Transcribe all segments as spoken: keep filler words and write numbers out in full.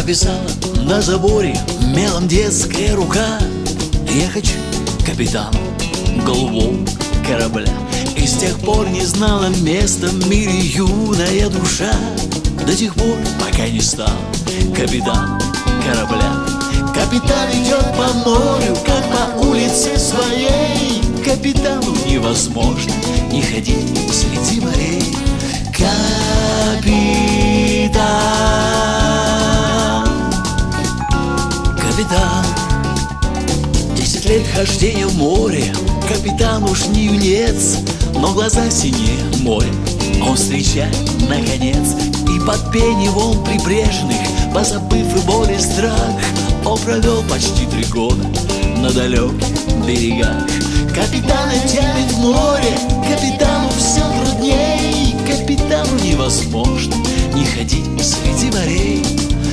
прописала на заборе мелом детская рука: я хочу капитану голубого корабля. И с тех пор не знала места в мире юная душа, до тех пор, пока не стал капитаном корабля. Капитан идет по морю, как по улице своей. Капитану невозможно не ходить среди морей. Капитан, капитан. Десять лет хождения в море, капитан уж не юнец, но глаза синие море он встречает наконец. И под пение волн прибрежных, позабыв и боль и страх, он провел почти три года на далеких берегах. Капитана тянет в море, капитану все трудней. Капитану невозможно не ходить среди морей.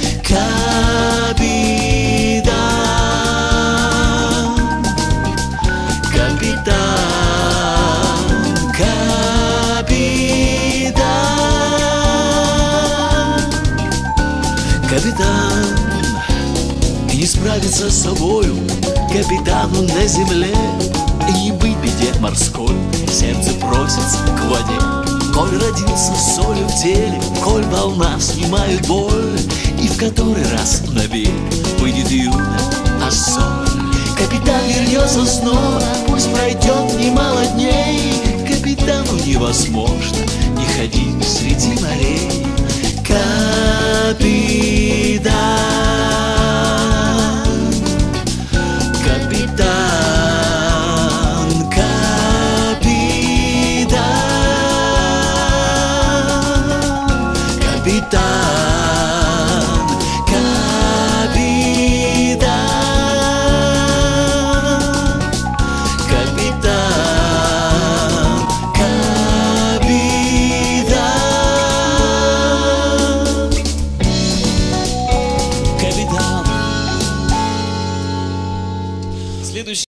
Капитан, капитан, капитан, капитан. И не справиться с собою капитану на земле, и не быть беде морской, сердце просится к воде. Коль родился с солью в теле, коль волна снимает боль, и в который раз на берег выйдет юная Ассоль. Капитан вернется снова, пусть пройдет немало дней. Капитану невозможно не ходить среди морей. Капитан, капитан, капитан, капитан.